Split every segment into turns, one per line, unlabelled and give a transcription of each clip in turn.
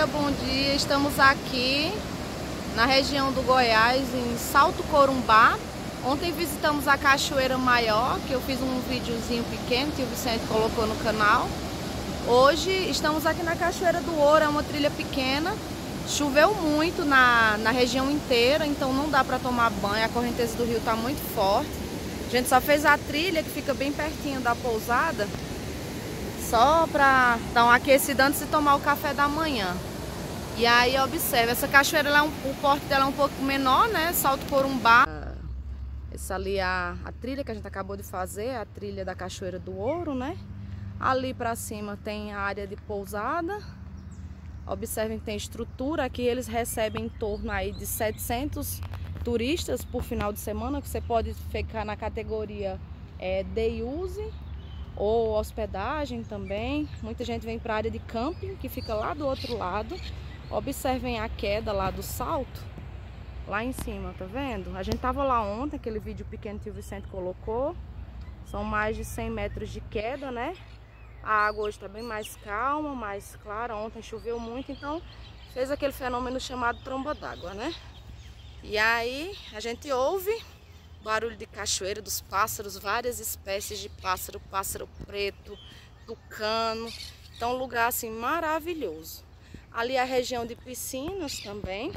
dia, bom dia. Estamos aqui na região do Goiás, em Salto Corumbá. Ontem visitamos a Cachoeira Maior, que eu fiz um videozinho pequeno que o Vicente colocou no canal. Hoje estamos aqui na Cachoeira do Ouro, é uma trilha pequena. Choveu muito na região inteira, então não dá para tomar banho, a correnteza do rio está muito forte. A gente só fez a trilha, que fica bem pertinho da pousada, só para dar uma aquecida antes de tomar o café da manhã. E aí observa, essa cachoeira, o porte dela é um pouco menor, né? Salto Corumbá. Essa ali é a trilha que a gente acabou de fazer, a trilha da Cachoeira do Ouro, né? Ali para cima tem a área de pousada. Observem que tem estrutura. Aqui eles recebem em torno aí de 700 turistas por final de semana, que você pode ficar na categoria day use ou hospedagem também. Muita gente vem para a área de camping, que fica lá do outro lado. Observem a queda lá do salto, lá em cima, tá vendo? A gente tava lá ontem, aquele vídeo pequeno que o Vicente colocou. São mais de 100 metros de queda, né? A água hoje tá bem mais calma, mais clara. Ontem choveu muito, então fez aquele fenômeno chamado tromba d'água, né? E aí a gente ouve barulho de cachoeira, dos pássaros, várias espécies de pássaro, pássaro preto, tucano. Então um lugar assim maravilhoso. Ali a região de piscinas também.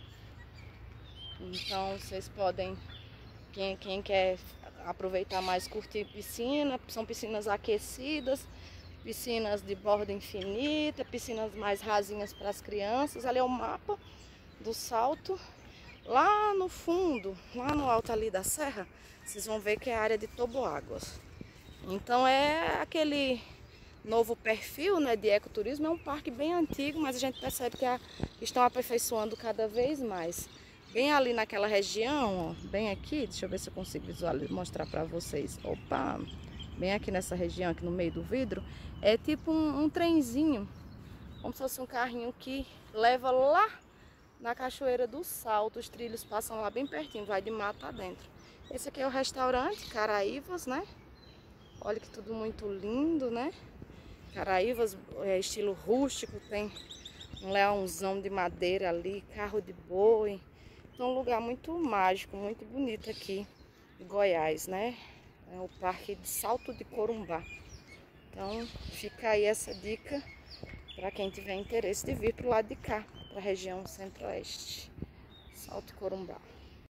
Então vocês podem, quem quer aproveitar mais, curtir piscina, são piscinas aquecidas, piscinas de borda infinita, piscinas mais rasinhas para as crianças. Ali é o mapa do salto. Lá no fundo, lá no alto ali da serra, vocês vão ver que é a área de toboáguas. Então é aquele novo perfil, né, de ecoturismo. É um parque bem antigo, mas a gente percebe que estão aperfeiçoando cada vez mais. Bem ali naquela região, ó, bem aqui, deixa eu ver se eu consigo visualizar, mostrar para vocês. Opa! Bem aqui nessa região, aqui no meio do vidro, é tipo um trenzinho, como se fosse um carrinho que leva lá na Cachoeira do Salto. Os trilhos passam lá bem pertinho, vai de mata adentro. Esse aqui é o restaurante Caraívas, né? Olha que tudo muito lindo, né? Caraívas, estilo rústico, tem um leãozão de madeira ali, carro de boi. Então um lugar muito mágico, muito bonito aqui em Goiás, né? É o Parque de Salto de Corumbá. Então fica aí essa dica para quem tiver interesse de vir para o lado de cá, para a região centro-oeste. Salto Corumbá.